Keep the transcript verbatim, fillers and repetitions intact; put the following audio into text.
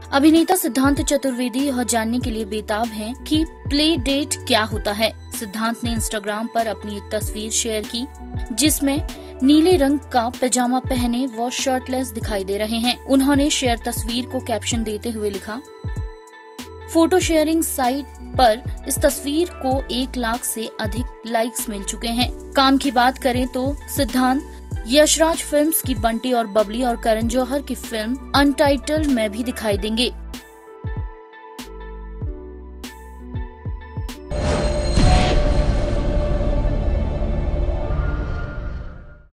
अभिनेता सिद्धांत चतुर्वेदी यह जानने के लिए बेताब हैं कि प्ले डेट क्या होता है। सिद्धांत ने इंस्टाग्राम पर अपनी एक तस्वीर शेयर की जिसमें नीले रंग का पैजामा पहने वो शर्टलेस दिखाई दे रहे हैं। उन्होंने शेयर तस्वीर को कैप्शन देते हुए लिखा, फोटो शेयरिंग साइट पर इस तस्वीर को एक लाख से अधिक लाइक्स मिल चुके हैं। काम की बात करें तो सिद्धांत यशराज फिल्म्स की बंटी और बबली और करण जौहर की फिल्म अनटाइटल्ड में भी दिखाई देंगे।